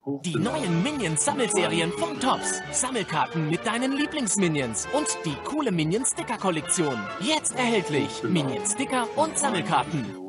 Die neuen Minions-Sammelserien von Tops. Sammelkarten mit deinen Lieblingsminions und die coole Minions-Sticker-Kollektion. Jetzt erhältlich. Minions-Sticker und Sammelkarten.